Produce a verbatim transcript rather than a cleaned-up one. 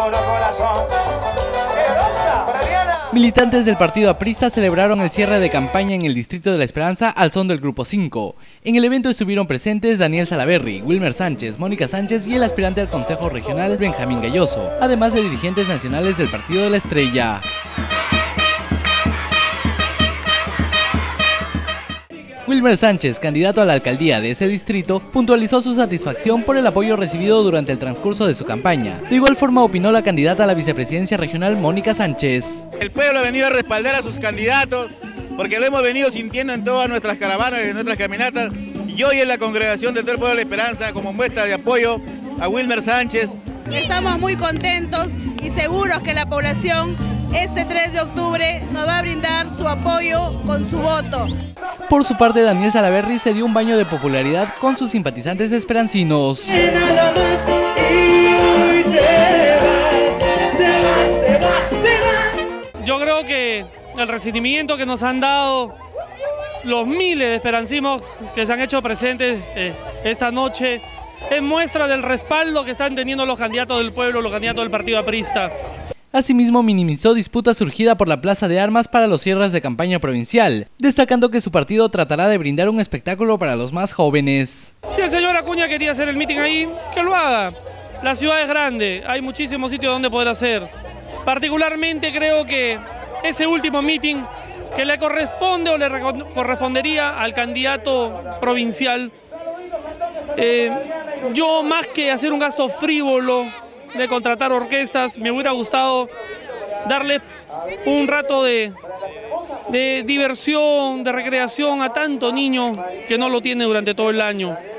ninguno corazón. Militantes del partido aprista celebraron el cierre de campaña en el Distrito de la Esperanza al son del Grupo cinco. En el evento estuvieron presentes Daniel Salaverry, Wilmer Sánchez, Mónica Sánchez y el aspirante al Consejo Regional Benjamín Galloso, además de dirigentes nacionales del Partido de la Estrella. Wilmer Sánchez, candidato a la alcaldía de ese distrito, puntualizó su satisfacción por el apoyo recibido durante el transcurso de su campaña. De igual forma opinó la candidata a la vicepresidencia regional, Mónica Sánchez. El pueblo ha venido a respaldar a sus candidatos porque lo hemos venido sintiendo en todas nuestras caravanas, en nuestras caminatas, y hoy en la congregación del Pueblo de la Esperanza como muestra de apoyo a Wilmer Sánchez. Estamos muy contentos y seguros que la población este tres de octubre nos va a brindar su apoyo con su voto. Por su parte, Daniel Salaverry se dio un baño de popularidad con sus simpatizantes esperancinos. Yo creo que el recibimiento que nos han dado los miles de esperancimos que se han hecho presentes eh, esta noche es muestra del respaldo que están teniendo los candidatos del pueblo, los candidatos del partido aprista. Asimismo, minimizó disputa surgida por la Plaza de Armas para los cierres de campaña provincial, destacando que su partido tratará de brindar un espectáculo para los más jóvenes. Si el señor Acuña quería hacer el mitin ahí, que lo haga. La ciudad es grande, hay muchísimos sitios donde poder hacer. Particularmente creo que ese último mitin que le corresponde o le correspondería al candidato provincial, eh, yo más que hacer un gasto frívolo de contratar orquestas, me hubiera gustado darle un rato de, de diversión, de recreación a tanto niño que no lo tiene durante todo el año.